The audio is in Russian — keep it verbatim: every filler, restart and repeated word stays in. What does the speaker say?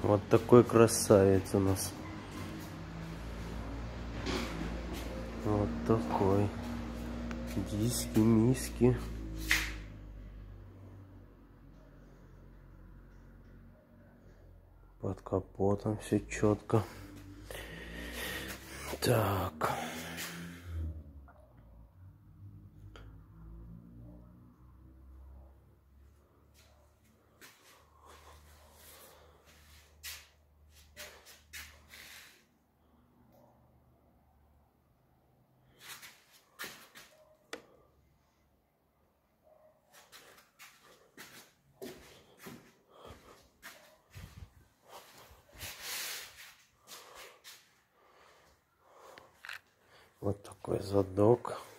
Вот такой красавец у нас. Вот такой. Диски, миски. Под капотом все четко. Так. Вот такой задок.